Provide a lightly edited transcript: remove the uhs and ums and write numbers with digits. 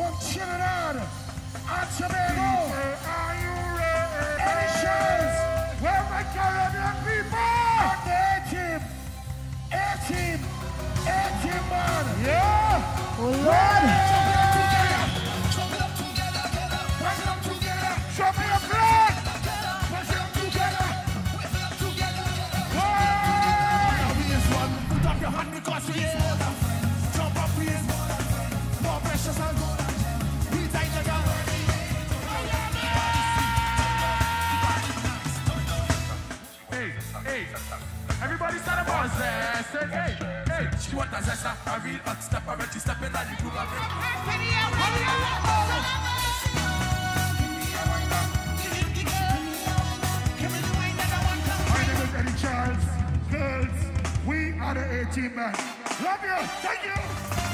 from Trinidad and Tobago. Are you ready? Editions. Where my Caribbean people? And the A-team. A-team. A-team, man. Yeah. Oh, Lord. Jump it up together. Push it up together. Show me a flag. Push it up together. Push it up together. Whoa. We is one. Put up your hand because we is more than friends. Jump up, we is more than friends. More precious and gold and gems. We take the gun. Hey, everybody stand up on zest. Hey, she want a zest, a real hot step, a ready step in the groove. My name is Eddie Charles. Girls, we are the A-team, man. Love you, thank you.